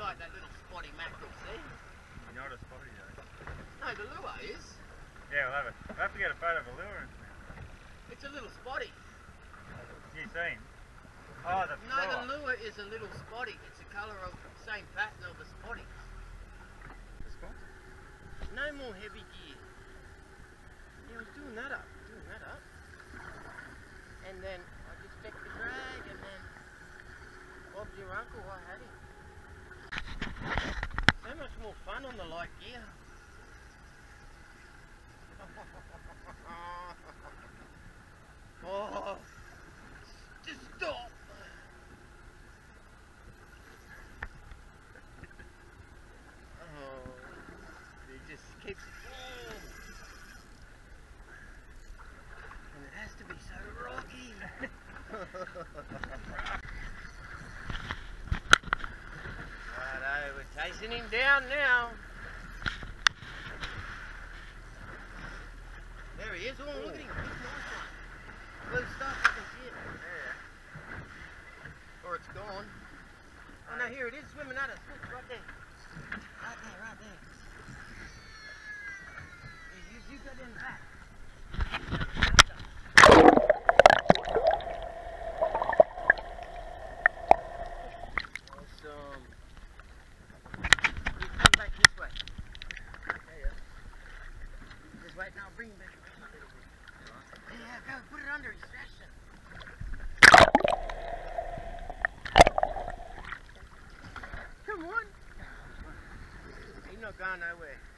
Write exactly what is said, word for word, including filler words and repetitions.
like that little spotty mackerel, see? You're not a spotty though. No, the lure is. Yeah, we'll have, a, we'll have to get a photo of a lure. It's a little spotty. You seen? Oh, the No, flower. the lure is a little spotty. It's the colour of the same pattern of the spotty. This one? No more heavy gear. Yeah, I was doing that up, doing that up. And then I just checked the drag and then Bob's your uncle, I had him. So much more fun on the light gear. Oh, just stop. Oh, it just keeps. Oh. And it has to be so rocky. Righto, we're chasing him down now. There he is. Oh, look at him. He's a nice one. Blue stuff, I can see it. Yeah. Or it's gone. Oh no, here it is swimming at us. Look, right there. Right there, right there. You, you go down the back. Awesome. You come back this way. Yeah, yeah. Just wait, now I'll bring him back around a little bit. Yeah, go, put it under his section. Come on. He's not going nowhere.